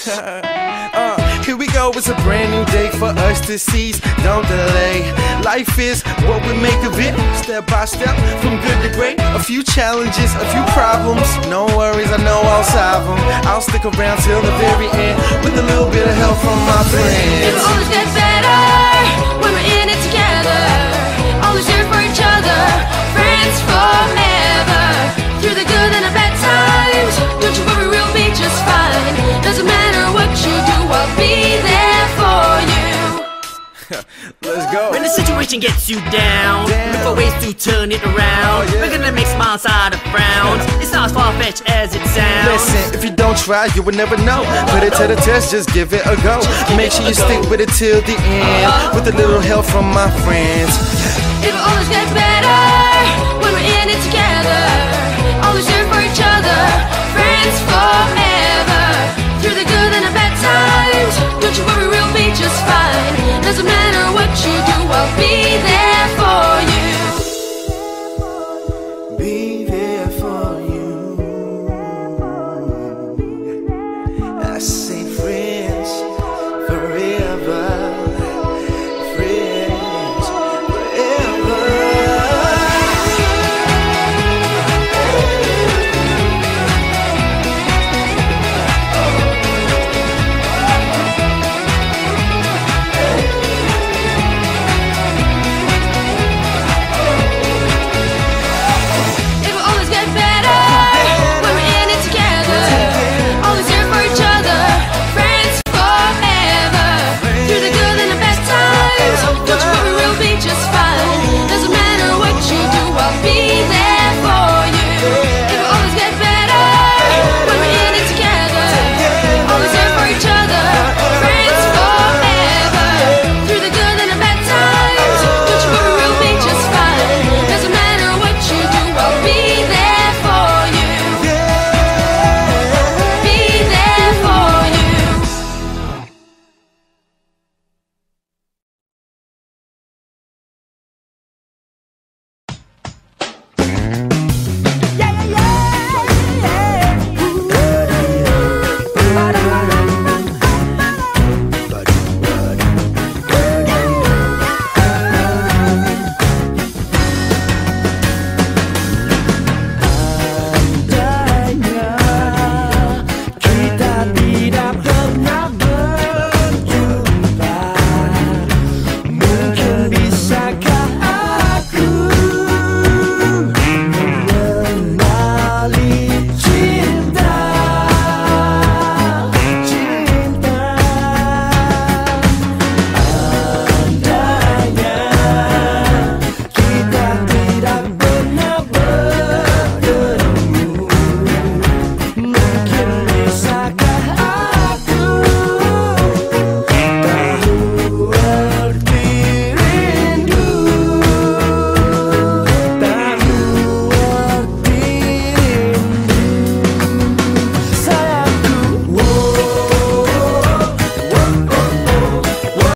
Here we go, it's a brand new day for us to seize. Don't delay. Life is what we make of it, step by step, from good to great. A few challenges, a few problems. No worries, I know I'll solve them. I'll stick around till the very end with a little bit of help from my friends. It'll always get better when we're in it together. Always here for each other, friends forever. Through the good and the bad times, don't you worry, we'll be just fine. Doesn't matter what you do, I'll be there for you. Let's go. When the situation gets you down, look for ways to turn it around. We're gonna make smiles out of frowns. It's not as far-fetched as it sounds. Listen, if you don't try, you will never know. Put it to the test, just give it a go. Make sure you stick with it till the end, with a little help from my friends. It'll always get better when we're in it together. Always here for each other, friends forever. Through the good and the bad times, don't you worry, we'll be just fine.